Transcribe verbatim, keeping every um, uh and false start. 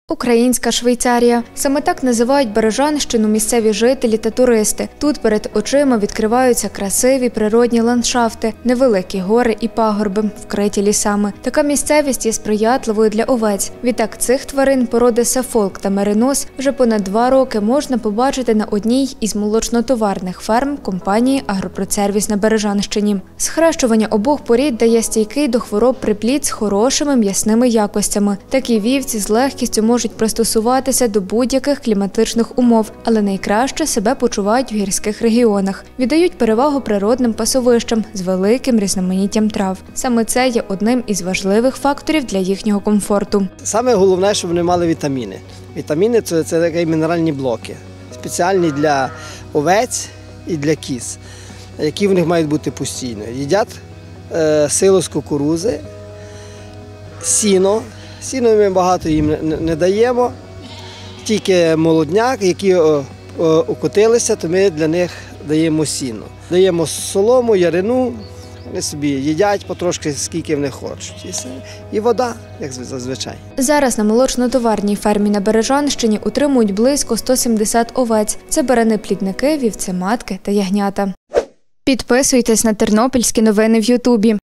Українська Швейцарія. Саме так називають Бережанщину місцеві жителі та туристи. Тут перед очима відкриваються красиві природні ландшафти, невеликі гори і пагорби, вкриті лісами. Така місцевість є сприятливою для овець. Відтак цих тварин породи Сафолк та Меринос вже понад два роки можна побачити на одній із молочнотоварних ферм компанії «Агропродсервіс» на Бережанщині. Схрещування обох порід дає стійкий до хвороб приплід з хорошими м'ясними якостями. Такі вівці з легкістю можуть можуть пристосуватися до будь-яких кліматичних умов, але найкраще себе почувають в гірських регіонах. Віддають перевагу природним пасовищам з великим різноманіттям трав. Саме це є одним із важливих факторів для їхнього комфорту. Саме головне, щоб вони мали вітаміни. Вітаміни – це, це такі мінеральні блоки, спеціальні для овець і для кіз, які в них мають бути постійно. Їдять е, силу з кукурузи, сіно. Сіно ми багато їм не даємо, тільки молодняк, які окотилися, то ми для них даємо сіно. Даємо солому, ярину, вони собі їдять потрошки, скільки вони хочуть. І вода, як зазвичай. Зараз на молочнотоварній фермі на Бережанщині утримують близько ста сімдесят овець. Це барани-плідники, вівці-матки та ягнята. Підписуйтесь на тернопільські новини в Ютубі.